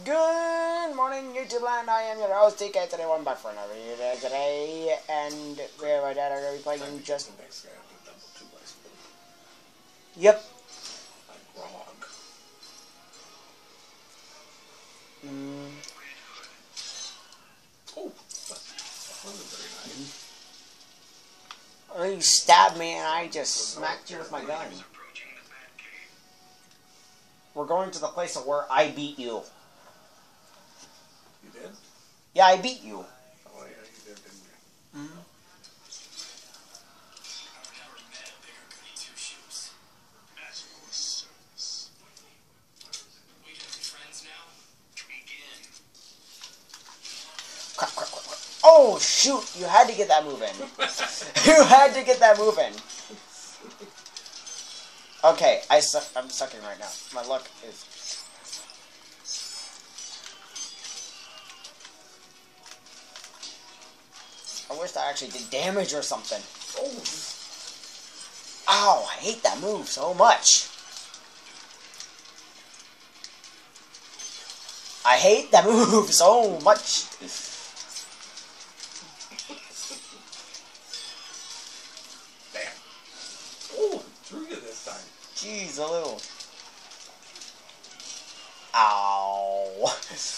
Good morning, YouTube land. I am your host, TK. Today, I'm back for another video today, and me and my dad are going to be playing just. Yep. You stabbed me, and I just smacked you with my gun. We're going to the place where I beat you. You did? Yeah, I beat you. Oh, yeah, you did, didn't you? Mm-hmm. Crap, crap, crap, crap. Oh, shoot! You had to get that moving. You had to get that moving. Okay, I'm sucking right now. My luck is... I wish I actually did damage or something. Oh. Ow, I hate that move so much. I hate that move so much. Damn. Oh, threw you this time. Jeez, a little. Ow.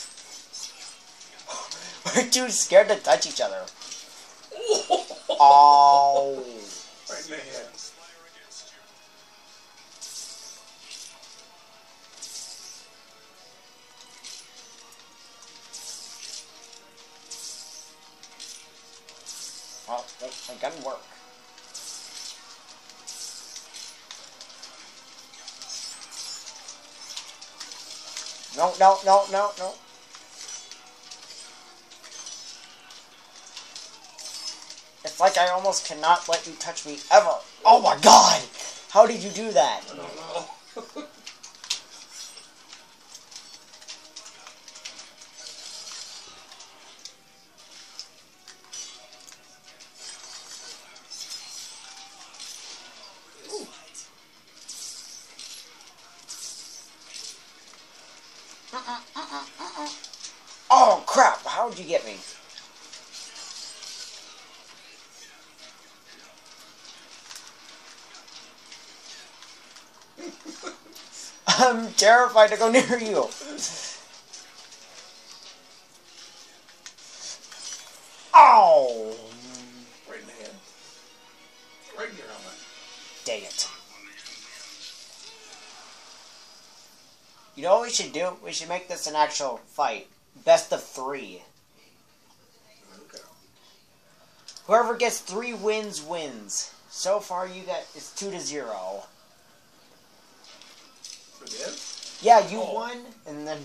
We're too scared to touch each other. Ow. Right in the head. Well, my gun work. No, no, no, no, no. It's like I almost cannot let you touch me ever. Oh my god! How did you do that? I don't know. Oh crap! How'd you get me? I'm terrified to go near you. Ow! Right in the head. Right in your helmet. Dang it. You know what we should do? We should make this an actual fight. Best of 3. Okay. Whoever gets 3 wins, wins. So far, you got it's 2-0. We did? Yeah, you won, and then...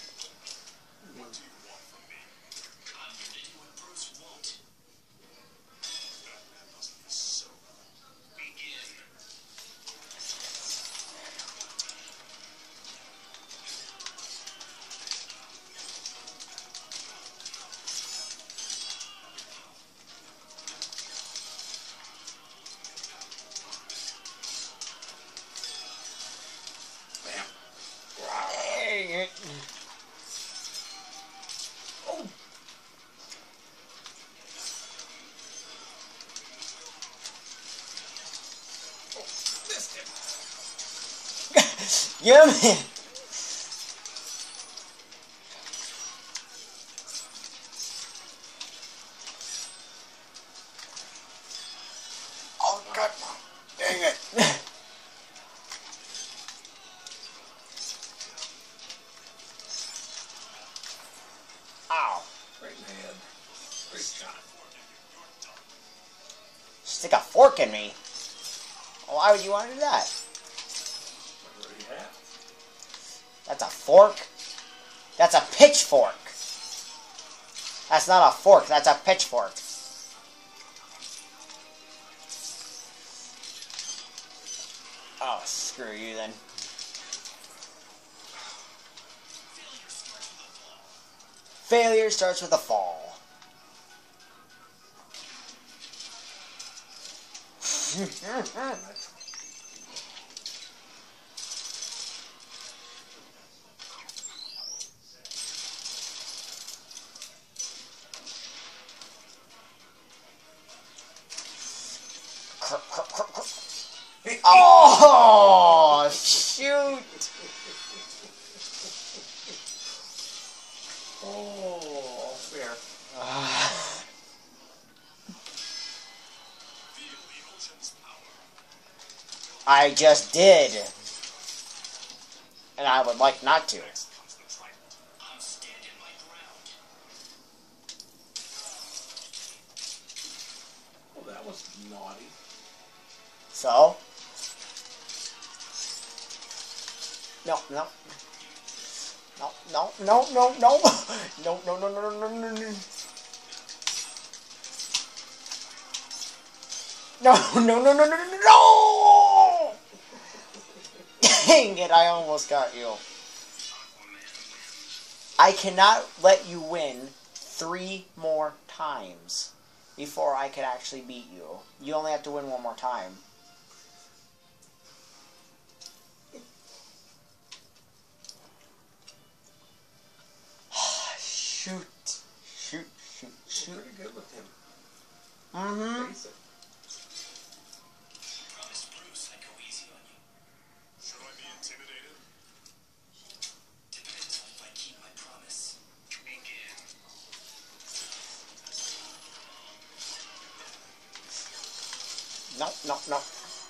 Dang it. Oh. Oh, missed him. Yeah, man. Oh, God. Dang it. Ow. Right in the head. Great shot. Stick a fork in me. Why would you want to do that? What do you have? That's a fork. That's a pitchfork. That's not a fork, that's a pitchfork. Oh, screw you then. Failure starts with a fall. Oh, shoot. Oh, all fair. I just did. And I would like not to. Oh, that was naughty. So? No, no. No, no, no, no, no. No, no, no, no, no, no, no. No, no, no, no, no, no, no! Dang it, I almost got you. I cannot let you win 3 more times before I can actually beat you. You only have to win 1 more time. Shoot. Shoot, shoot, shoot. Pretty good with him. Mm-hmm. Face it. No, no, no.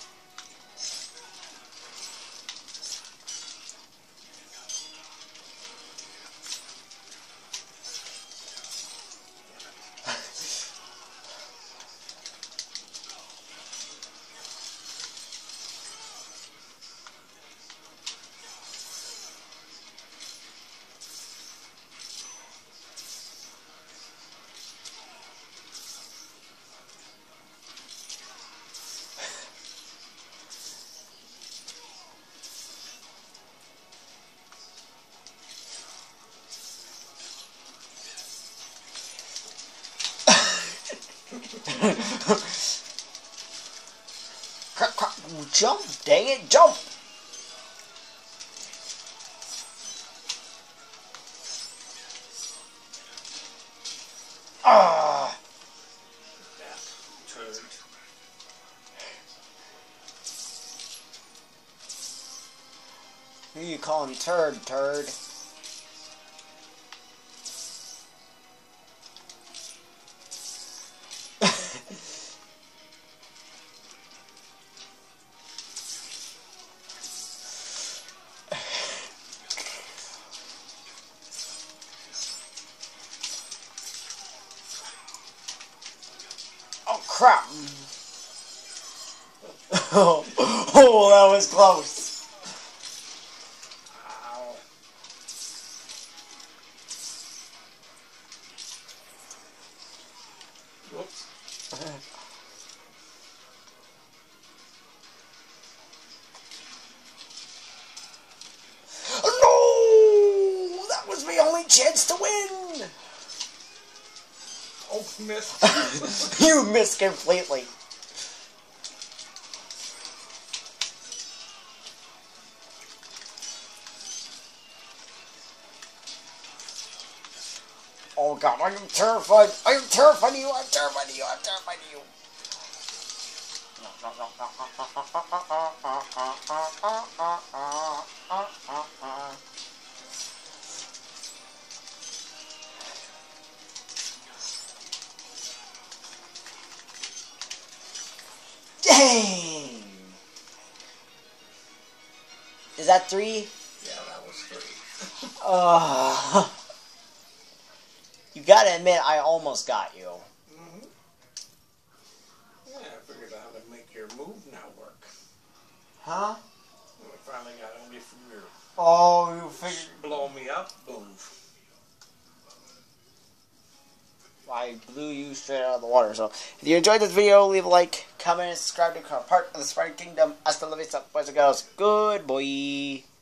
Crap, crap. Jump, dang it, jump! Ah! That turd. Who you calling turd? Oh, crap. Oh, that was close. Ow. Whoops. No! That was my only chance to win! Oh, missed. You missed completely. Oh god, I am terrified. I am terrified of you. I'm terrified of you. I'm terrified of you. Dang! Is that 3? Yeah, that was 3. You gotta admit, I almost got you. Mm-hmm. Yeah, I figured out how to make your move now work. Huh? When I finally got away from your Oh, you figured... blow me up move. I blew you straight out of the water. So, if you enjoyed this video, leave a like, comment, and subscribe to become part of the Spider Kingdom. Hasta la vista, boys and girls. Good boy.